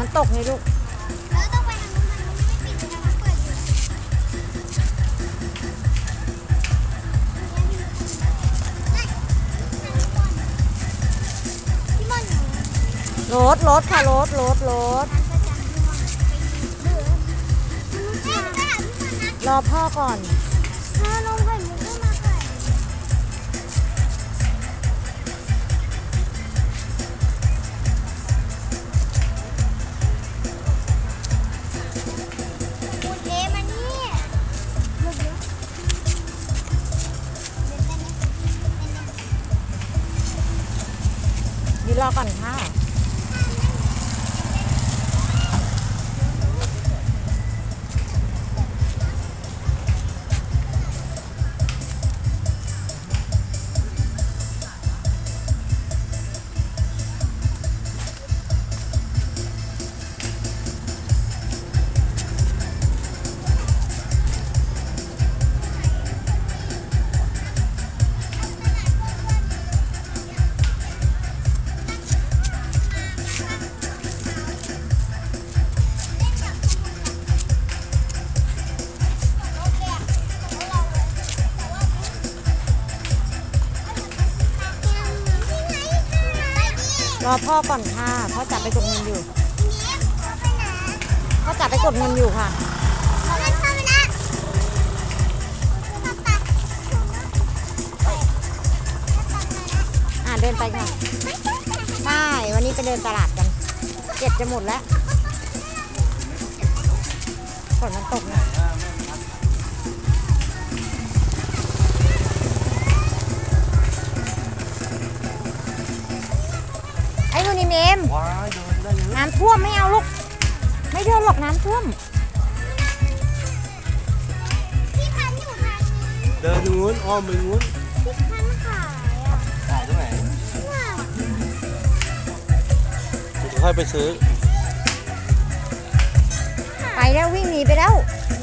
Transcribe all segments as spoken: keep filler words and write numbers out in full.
มันตกไงลูกแล้วต้องไปทางนู้นมันไม่ปิดเลยนะมันเปิดอยู่พี่มอนรถรถค่ะรถรถรถรอพ่อก่อนพ่อลงไปมุกมาก่อนคุณเอมานี่ยืนรอก่อนค่ะรอพ่อก่อนค่ะพ่อจับไปกดเงินอยู่พ่อจับไปกดเงินอยู่ค่ะอ่าเดินไปค่ะใช่วันนี้ไปเดินตลาดกันเก็บจะหมดแล้วฝนมันตกนะไอ้ดูนี่เมมน้ำท่วมไม่เอาลูกไม่เดินหรอกน้ำท่วมพี่พันอยู่ทางนี้เดินนู้นอ้อมไปนู้นพี่พันขายอ่ะขายตรงไหนจะค่อยไปซื้อไปแล้ววิ่งหนีไปแล้ว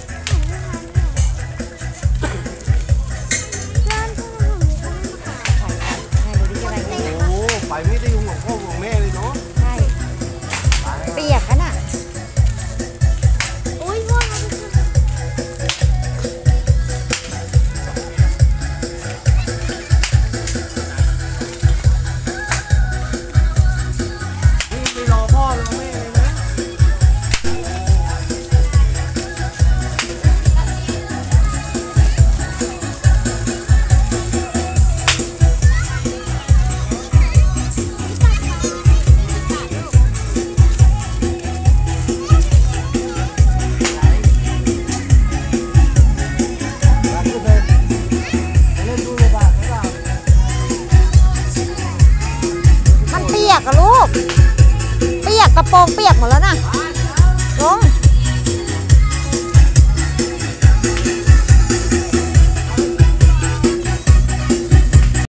โอ้ไปไม่ได้ยุ่งของพ่อของแม่เลยเนาะใช่เปียกกันอ่ะโอ้ยว่างไปรอพ่อรอแม่เลยนะมันเปียกอะลูกเปียกกระโปรงเปียกหมดแล้วนะลง